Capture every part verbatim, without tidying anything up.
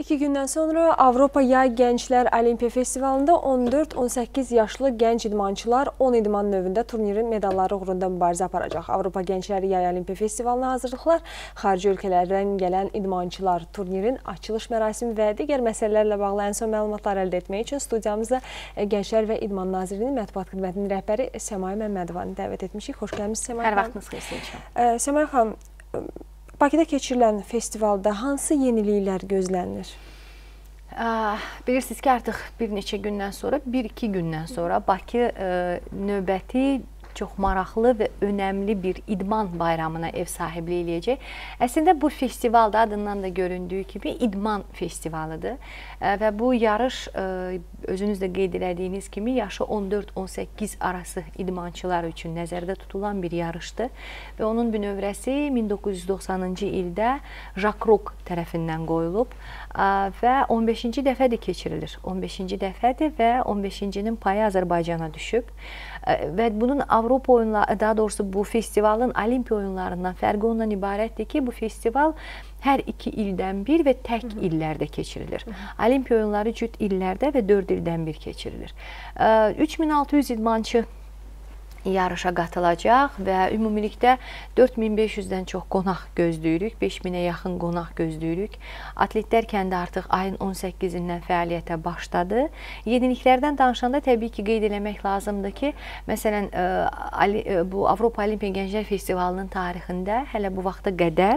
İki gündən sonra Avropa Yay Gənclər Olimpiya Festivalında on dörd on səkkiz yaşlı gənc idmançılar on idman növündə turnirin medalları uğrunda mübarizə aparacaq. Avropa Gənclər Yay Olimpiya Festivalına hazırlıqlar, xarici ölkələrdən gələn idmançılar, turnirin açılış mərasimi və digər məsələlərlə bağlı ən son məlumatlar əldə etmək üçün studiyamızda Gənclər və İdman Nazirliyinin mətbuat xidmətinin rəhbəri Səmay Məmmədovanı dəvət etmişik. Xoş gəlmişsiniz Səmay xanım. Hər vaxtınız xeyirli. Səmay xanım, Bakıda keçirilən festivalda hansı yeniliklər gözlənilir? Bilirsiniz ki, artıq bir neçə gündən sonra, bir iki gündən sonra Bakı növbəti çox maraqlı və önəmli bir idman bayramına ev sahibliyi eləyəcək. Əslində bu festival da adından da göründüyü kimi idman festivalıdır və bu yarış özünüz də qeyd elədiyiniz kimi yaşı on dörd on səkkiz arası idmançılar üçün nəzərdə tutulan bir yarışdır və onun bünövrəsi min doqquz yüz doxsanıncı ildə Jacques Rocq tərəfindən qoyulub və on beşinci dəfədir keçirilir. on beşinci dəfədir və on beşincinin payı Azərbaycana düşüb və bunun Avropa oyunları, daha doğrusu bu festivalın Olimpiya oyunlarından fərqi ondan ibarətdir ki, bu festival hər iki ildən bir və tək Hı -hı. illərdə keçirilir. Hı -hı. Olimpiya oyunları cüt illərdə və dörd ildən bir keçirilir. üç min altı yüz idmançı yarışa qatılacaq və ümumilikdə dörd min beş yüzdən çox qonaq gözləyirik, beş minə yaxın qonaq gözləyirik. Atletlər kəndi artıq ayın on səkkizindən fəaliyyətə başladı. Yeniliklərdən danışanda təbii ki, qeyd eləmək lazımdır ki, məsələn, bu Avropa Olimpiya Gənclər Festivalının tarixində hələ bu vaxta qədər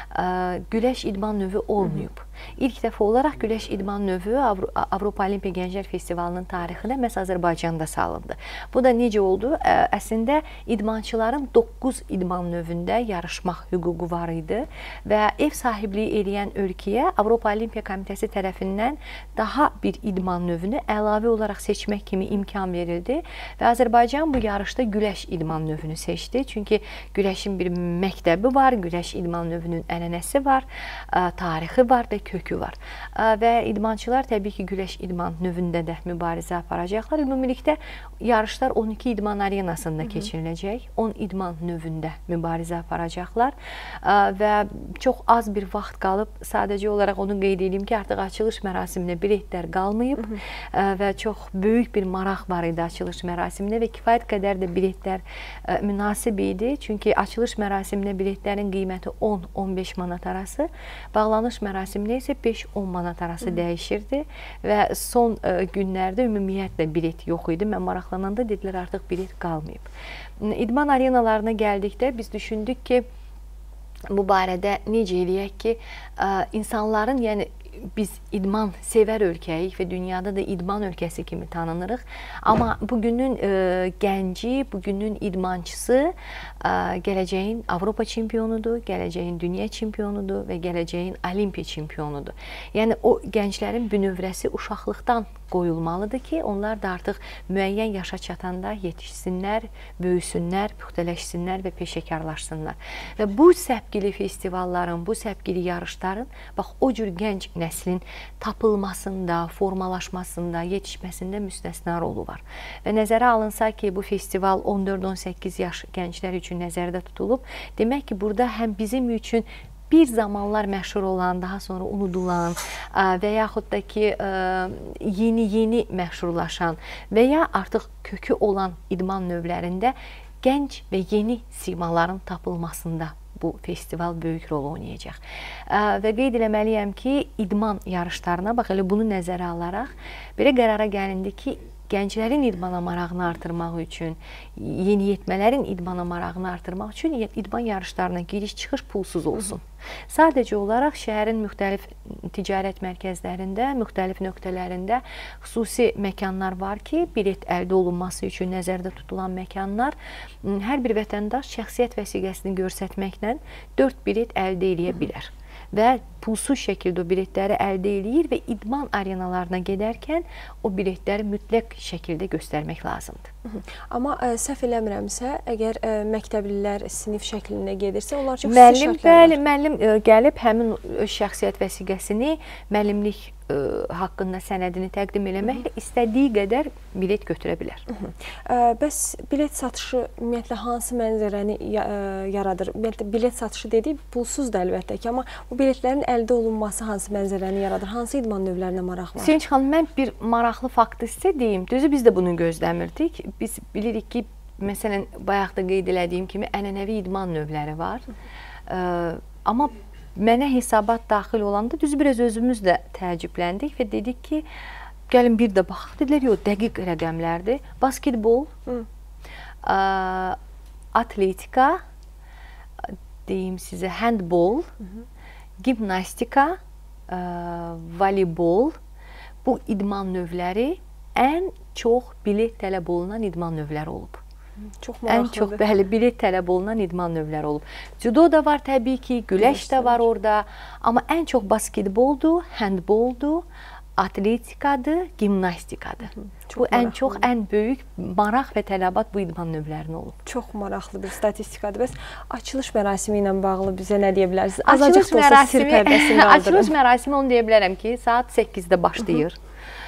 güləş idman növü olmayıb. İlk dəfə olaraq güləş idman növü Avropa Olimpiya Gənclər Festivalının tarixində məhz Azərbaycanda salındı. Bu da necə oldu? Əslində idmançıların doqquz idman növündə yarışmaq hüququ var idi və ev sahibliyi eləyən ölkəyə Avropa Olimpiya Komitəsi tərəfindən daha bir idman növünü əlavə olaraq seçmək kimi imkan verildi və Azərbaycan bu yarışda güləş idman növünü seçdi. Çünki güləşin bir məktəbi var, güləş idman növünün ənənəsi var, tarixi var və kökü var. Və idmançılar təbii ki, güləş idman növündə də mübarizə aparacaqlar. Ümumilikdə yarışlar on iki idman arenasında keçiriləcək. on idman növündə mübarizə aparacaqlar və çox az bir vaxt qalıb. Sadəcə olaraq onu qeyd edeyim ki, artıq açılış mərasiminə biletlər qalmayıb Hı -hı. və çox böyük bir maraq var idi açılış mərasiminə və kifayət qədər də biletlər münasib idi. Çünki açılış mərasiminə biletlərin qiyməti on on beş manat arası, bağlanış mərasiminə isə beş on manat arası Hı -hı. dəyişirdi və son günlərdə ümumiyyətlə bilet yox idi. Mən maraqlananda dedilər artıq bilet qalmayıb. İdman arenalarına gəldikdə biz düşündük ki, bu barədə necə eləyək ki, insanların, yəni biz idman sevər ölkəyik və dünyada da idman ölkəsi kimi tanınırıq. Amma bugünün e, gənci, bugünün idmançısı e, gələcəyin Avropa çempionudur, gələcəyin dünya çempionudur və gələcəyin Olimpiya çempionudur. Yəni o gənclərin bünövrəsi uşaqlıqdan qoyulmalıdır ki, onlar da artıq müəyyən yaşa çatanda yetişsinlər, böyüsünlər, püxtələşsinlər və peşəkarlaşsınlar. Və bu səpkili festivalların, bu səpkili yarışların, bax o cür gənc nəslin tapılmasında, formalaşmasında, yetişməsində müstəsna rolu var. Və nəzərə alınsa ki, bu festival on dörd on səkkiz yaş gənclər üçün nəzərdə tutulub, demək ki, burada həm bizim üçün bir zamanlar məşhur olan, daha sonra unudulan və yaxud da ki, yeni-yeni məşhurlaşan və ya artıq kökü olan idman növlərində gənc və yeni simaların tapılmasında bu festival böyük rol oynayacaq. Və qeyd eləməliyəm ki, idman yarışlarına, bax elə bunu nəzərə alaraq, belə qərara gəlindi ki, gənclərin idmana marağını artırmaq üçün, yeniyetmələrin idmana marağını artırmaq üçün idman yarışlarına giriş-çıxış pulsuz olsun. Sadəcə olaraq şəhərin müxtəlif ticarət mərkəzlərində, müxtəlif nöqtələrində xüsusi məkanlar var ki, bilet əldə olunması üçün nəzərdə tutulan məkanlar. Hər bir vətəndaş şəxsiyyət vəsiqəsini göstərməklə dörd bilet əldə edə bilər. Və pulsuz şəkildə o biletləri əldə edir və idman arenalarına gedərkən o biletləri mütləq şəkildə göstərmək lazımdır. Amma ə, səhv eləmirəmsə, əgər ə, məktəblilər sinif şəklində gedirsə, onlar çox müəllim, bəli, müəllim ə, gəlib həmin şəxsiyyət vəsiqəsini müəllimlik haqqında sənədini təqdim eləməklə istədiyi qədər bilet götürə bilər. Bəs bilet satışı ümumiyyətlə hansı mənzərəni yaradır? Ümumiyyətlə bilet satışı dedik, pulsuzdur əlbəttə ki, amma bu biletlərin əldə olunması hansı mənzərəni yaradır? Hansı idman növlərinə maraq var? Sevinç xanım, mən bir maraqlı faktı sizə deyim. Düzü biz də bunu gözləmirdik. Biz bilirik ki, məsələn, bayaq da qeyd elədiyim kimi ənənəvi idman növləri var. Amma mənə hesabat daxil olanda düz biraz özümüz də təəccübləndik və dedik ki, gəlin bir də baxaq. Dedilər, yox, dəqiq rəqəmlərdir. Basketbol, atletika, deyim sizə, handbol, gimnastika, voleybol, bu idman növləri ən çox bilet tələb olunan idman növləri olub. Çox maraqlıdır. Ən çox, bəli, bilet tələb olunan idman növləri olub. Judo da var təbii ki, güləş də var orada. Amma ən çox basketboldur, handboldur, atletikadır, gimnastikadır. Bu ən çox, ən böyük maraq və tələbat bu idman növlərinə olub. Çox maraqlı bir statistikadır. Bəs açılış mərasimi ilə bağlı bizə nə deyə bilərsiniz? Açılış mərasimi, açılış mərasimi onu deyə bilərəm ki, saat səkkizdə başlayır.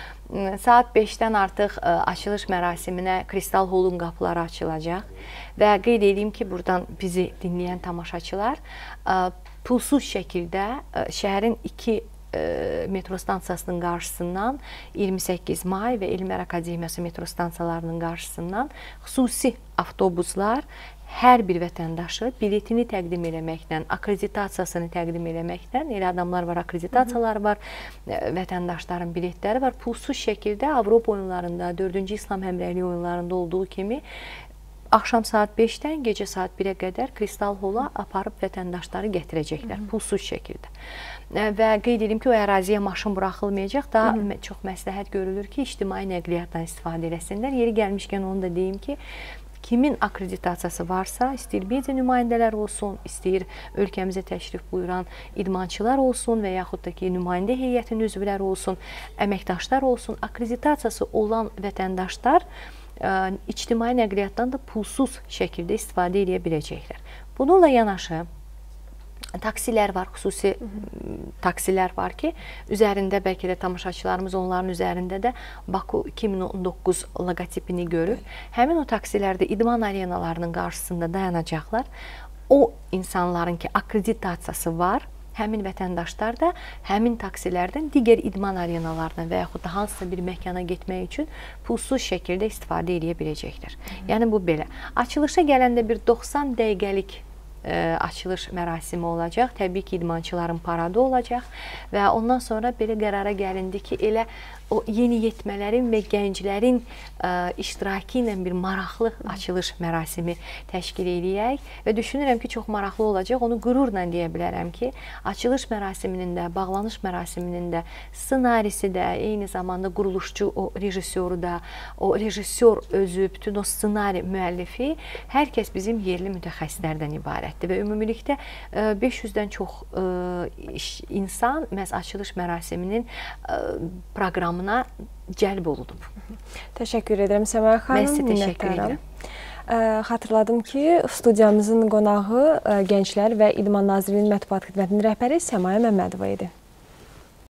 Saat beşdən artıq açılış mərasiminə Kristal Holun qapıları açılacaq və qeyd edeyim ki, buradan bizi dinləyən tamaşaçılar pulsuz şəkildə şəhərin iki metro stansiyasının qarşısından iyirmi səkkiz may və Elmlər Akademiyası metro stansiyalarının qarşısından xüsusi avtobuslar hər bir vətəndaşı biletini təqdim eləməklə, akreditasiyasını təqdim eləməklə, elə adamlar var, akreditasiyalar var, vətəndaşların biletləri var, pulsuz şəkildə Avropa oyunlarında, dördüncü İslam Həmrəyliyi oyunlarında olduğu kimi axşam saat beşdən gecə saat birə qədər Kristal Hola aparıb vətəndaşları gətirəcəklər, pulsuz şəkildə. Və qeyd edim ki, o əraziyə maşın buraxılmayacaq, daha çox məsləhət görülür ki, ictimai nəqliyyatdan istifadə eləsinlər. Yeri gəlmişkən onu da deyim ki, kimin akreditasiyası varsa, istəyir media nümayəndələr olsun, istəyir ölkəmizə təşrif buyuran idmançılar olsun və yaxud da ki, nümayəndə heyətinin üzvləri olsun, əməkdaşlar olsun, akreditasiyası olan vətəndaşlar ictimai nəqliyyatdan da pulsuz şəkildə istifadə edə biləcəklər. Bununla yanaşı, taksilər var, xüsusi taksilər var ki, üzərində bəlkə də tamaşaçılarımız onların üzərində də Baku iki min on doqquz loqotipini görüb. Həmin o taksilərdə idman arenalarının qarşısında dayanacaqlar. O insanların ki, akreditasiyası var, həmin vətəndaşlar da həmin taksilərdən digər idman arenalarına və yaxud da hansısa bir məkana getmək üçün pulsuz şəkildə istifadə edə biləcəklər. Yəni, bu belə. Açılışa gələndə bir doxsan dəqiqəlik açılış mərasimi olacaq. Təbii ki, idmançıların paradı olacaq və ondan sonra belə qərara gəlindi ki, elə o yeniyetmələrin və gənclərin iştirakı ilə bir maraqlı açılış mərasimi təşkil edək və düşünürəm ki, çox maraqlı olacaq. Onu qürurla deyə bilərəm ki, açılış mərasiminin də, bağlanış mərasiminin də ssenarisi də, eyni zamanda quruluşçu o rejissoru da, o rejissor özü, bütün o ssenari müəllifi, hər kəs bizim yerli mütəxəssislərdən ibarətdir və ümumilikdə beş yüzdən çox insan məhz açılış mərasiminin proqramı cəlb olunub. Təşəkkür edirəm Səməyə xanım. Mən sizə təşəkkür edirəm. Xatırladım ki, studiyamızın qonağı Gənclər və İdman Nazirliyinin Mətbuat Xidmətinin rəhbəri Səməyə Məmmədova idi.